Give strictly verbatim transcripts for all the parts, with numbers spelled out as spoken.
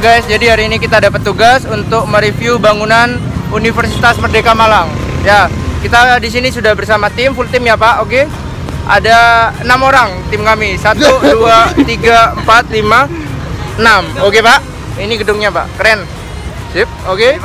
guys, jadi hari ini kita dapat tugas untuk mereview bangunan Universitas Merdeka Malang. Ya, kita di sini sudah bersama tim, full tim ya Pak, oke? Ada enam orang tim kami, satu, dua, tiga, empat, lima, enam, oke Pak? Ini gedungnya Pak, keren, sip, oke?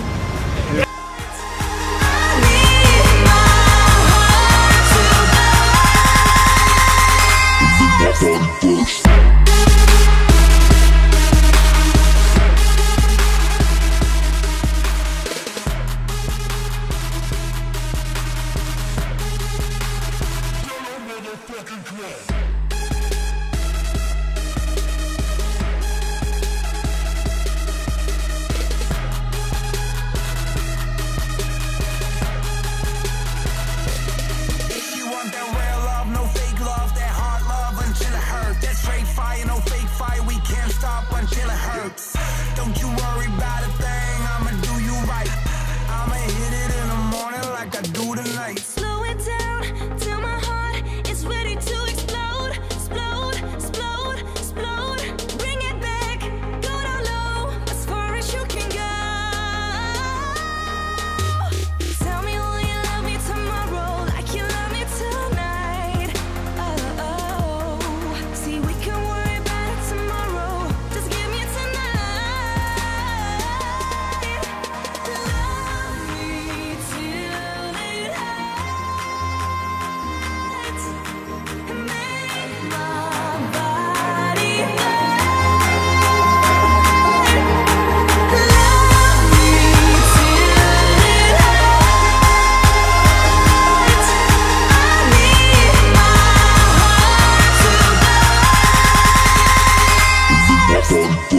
Don't you worry about a thing, I'ma do you right. I'ma hit it in the morning like I do tonight. Slow it down till my heart is ready to explode. Explode, explode, explode. Bring it back, go down low, as far as you can go. Tell me will you love me tomorrow like you love me tonight. Oh, oh. See, we can worry about it tomorrow. Just give me tonight. Fun.